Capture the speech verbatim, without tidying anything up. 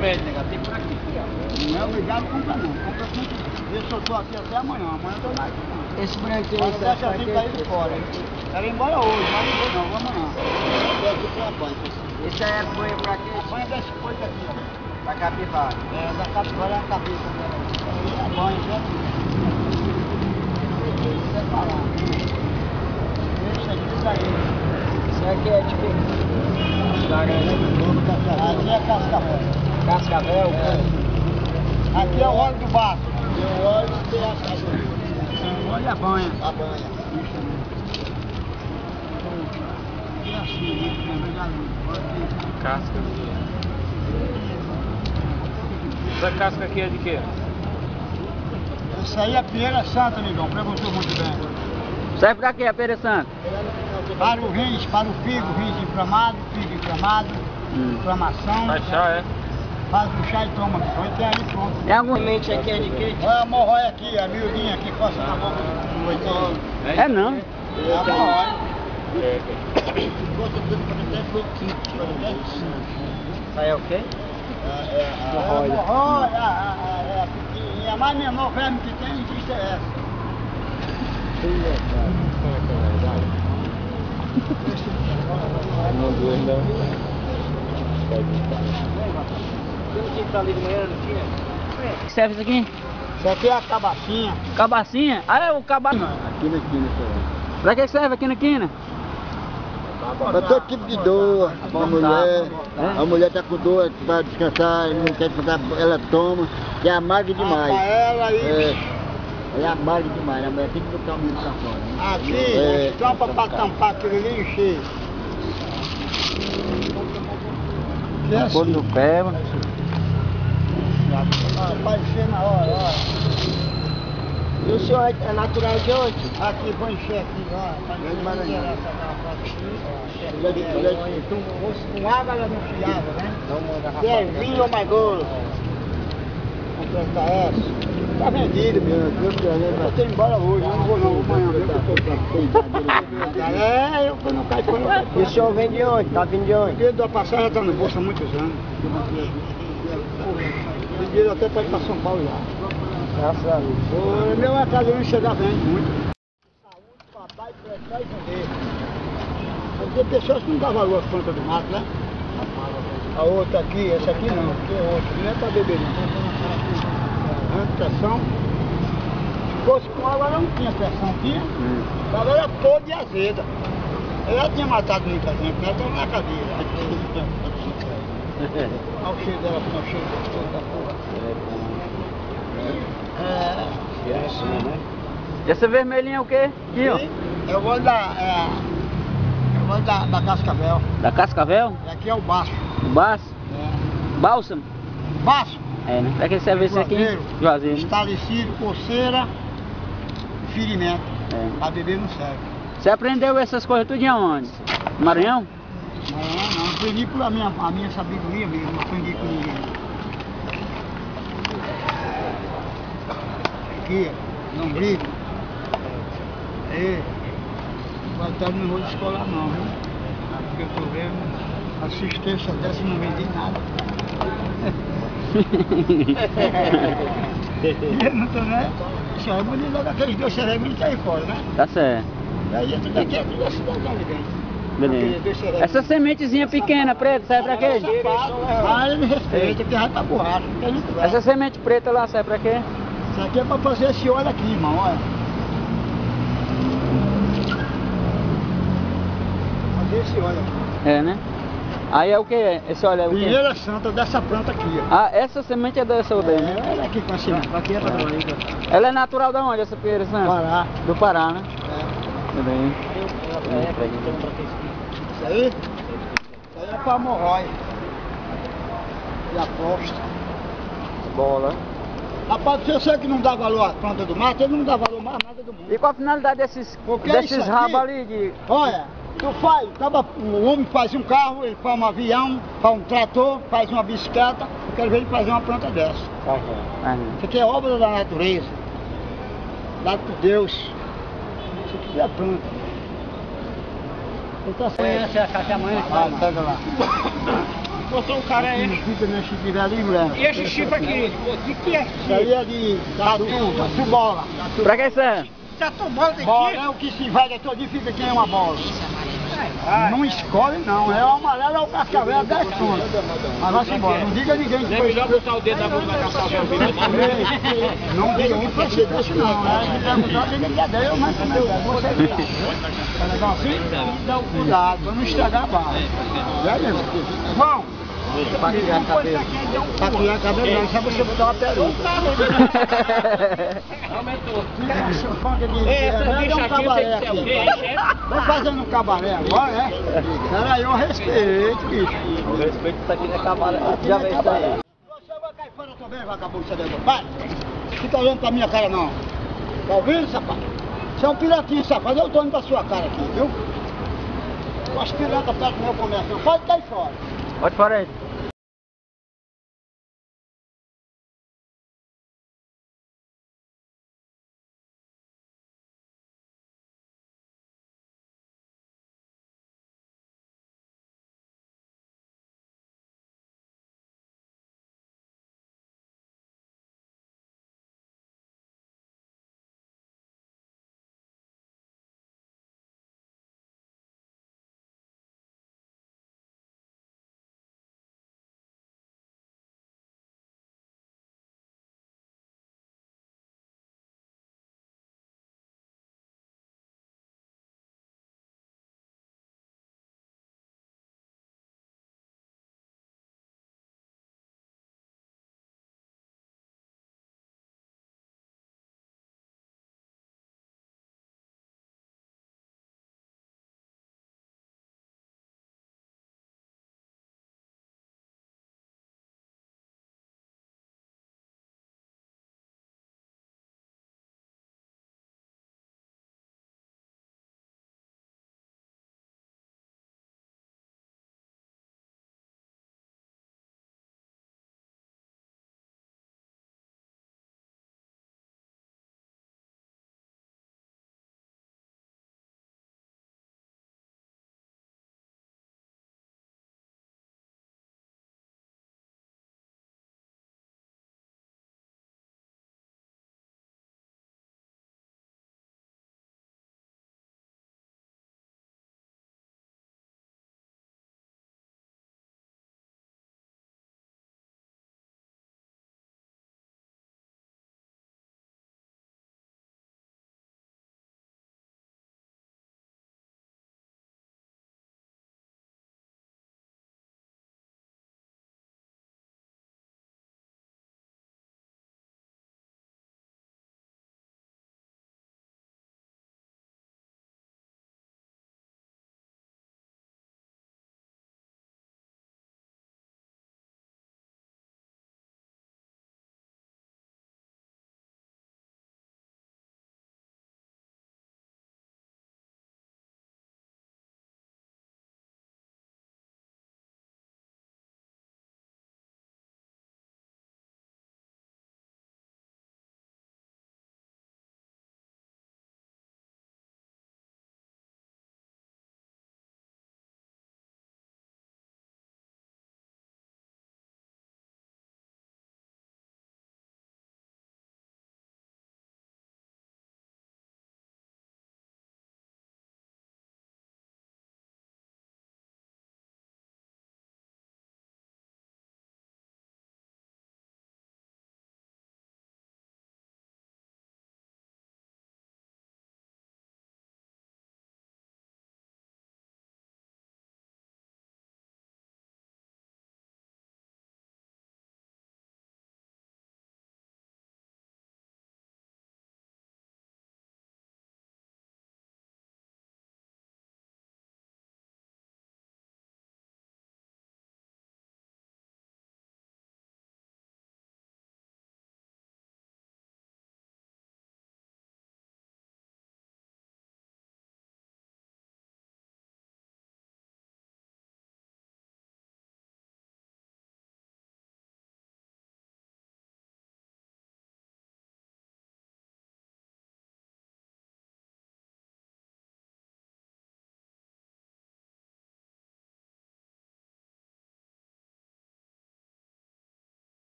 remédio, né? Tem por aqui. Não é obrigado a comprar não, compra sempre. Eu só estou aqui até amanhã, amanhã eu tô mais aqui não. Esse branquinho Mas não deixa assim cair de fora. Quero ir embora hoje, mas não vou não, vou amanhã. Eu aqui tem a banha. Esse aí é banho pra quê? A banha desse coisa aqui, ó. Pra capivara. É, da capivara é a cabeça dela. E a banha, já. Separar. Esse aqui daí. Esse aqui é de quê? Laranja. Aqui é cascavel. Cascavel? É. Aqui é o óleo do barco. E o óleo tem a cabeça. O óleo é a banha. A banha. Isso mesmo. Aqui é assim, né? Casca. Essa casca aqui é de quê? Isso aí é pera santa, amigão. Perguntou muito bem. Serve pra quê a pera santa? Para o rins, para o figo, rins inflamado, figo inflamado, Hum. inflamação. Faz chá, é? Faz o chá e toma. Foi tem aí pronto. Tem alguma semente aqui é de quê? Olha a morróia aqui, a miudinha aqui, coça na boca do oitão. É não. É a morróia. É. Gosta tudo para até frutinho. Isso aí é o quê? É a morróia, a pequenininha, a mais menor verme que tem, existe é essa. Não doeu ainda. Não tinha que estar ali de manhã, não tinha? Que serve isso aqui? Isso aqui é a cabacinha. Cabacinha? Ah, é o cabacinha. Aqui na quina, Pra que serve aqui na quina? para todo tipo de dor, a mulher, a mulher está com dor para descansar, não quer descansar, ela toma, que é amarga demais. Ah, ela aí. É, é amarga demais, a mulher tem que botar o milho para fora. Né? Aqui, é, tampa para tampar aquilo ali e encher. Que é assim. Pôr no pé, mano. Ah, vai encher na hora, ó. E o senhor é natural de onde? Aqui, vou encher aqui, ó. Grande Maranhão. Com água ela não fiava, né? Que é vinho ou mais grosso? Completar essa. Tá vendido, meu. Eu tô indo embora hoje, eu não vou não, vou amanhã. É, eu não caio por lá. E o senhor vem de onde? Tá vindo de onde? O dinheiro da passagem tá no bolso há muitos anos. Tem dinheiro até para ir para São Paulo lá. Graças a Deus. O meu é casa não chegar vende muito. Saúde, papai, prestar e vender. Mas tem pessoas que não dão valor às plantas do mato, né? A outra aqui, essa aqui não, tem outra, não é para beber não. Pressão. Se fosse com água, ela não tinha pressão, tinha. Hum. Ela era toda e azeda. Ela tinha matado muita gente, ela estava na cadeia. Olha o cheiro dela, como é o cheiro da porra. É, é assim, né? E essa vermelhinha é o quê? Aqui, ó. Eu vou da, é, eu vou da, da cascavel. Da cascavel? E aqui é o baço. O baço? É. Bálsamo? Baço. É, né? Pra que serve esse aqui? Juazeiro. Juazeiro, né? Estalecido, coceira, ferimento. É. Pra beber não serve. Você aprendeu essas coisas tudo de onde? No Maranhão? Não, não, aprendi por a minha, a minha sabedoria mesmo, não aprendi com ninguém. Aqui, não brigo. Aí, não vai estar no rolo escolar não, viu? Porque eu tô vendo, assistência dessa não vendi nada. Não tô, né? Isso aí é bonito, logo aqueles dois cerebros que aí fora, né? Tá certo. E aí, tudo aqui é tudo assim, dentro. Beleza. Essa sementezinha pequena, preta, serve pra quê? Ah, ele me respeita, que vai pra borracha. Essa semente preta lá serve pra quê? Isso aqui é pra fazer esse óleo aqui, irmão, olha. Fazer esse óleo aqui. É, né? Aí é o que? Esse óleo é o quê? Pinheira santa dessa planta aqui, ó. Ah, essa semente é dessa outra aí, né? É, ela aqui com a semente. Aqui é pra barriga. Ela é natural da onde, essa pinheira santa? Pará. Do Pará, né? É. Tudo bem. Isso aí? Isso aí é pra hemorróia. E a próstata. Bola. Rapaz, se você que não dá valor à planta do mato, ele não dá valor mais nada do mundo. E qual a finalidade desses, Porque desses isso aqui- rabos ali de... Olha, tu faz, tava, o homem faz um carro, ele faz um avião, faz um trator, faz uma bicicleta, eu quero ver ele fazer uma planta dessa. Ah, Isso aqui é obra da natureza, dado por Deus. Isso aqui é planta. Então, Amanhã, você acha que amanhã vai, pega lá. Mostrou um cara aí. Fica na chifre ali, mulher. E esse chifre aqui? O que é Isso aí é de tatu, tatu bola. Pra que isso é? Tatu bola de Bola chifre? é o que se vai todinho, fica que nem uma bola. Não escolhe não, é o amarelo ou o cascavel, é dez contos. Mas vai embora, não diga a ninguém que Não é foi. melhor botar o dedo na boca da cascavel viva, não? Não diga que foi desse não, né? Se perguntar, tem que dizer, eu mas como é que é? Você tá legal assim? Dá um cuidado, pra não estragar a barra. Já lembra? João! Pra criar cabelo. Pra criar cabelo não, só você botar uma peruca. Aumentou. Essa bicha aqui tem que ser o quê? Vai fazendo um cabaré agora, né? Peraí, eu respeito, bicho. O respeito isso aqui não é cabaré. Já vê isso aí. Você vai cair fora também, vagabundo, você deve. Vai! Fica olhando pra minha cara não. Tá ouvindo, safado? Você é um piratinho, safado. Eu tô indo pra sua cara aqui, viu? Com as piratas perto do meu comércio. Pode cair fora. Pode fora aí.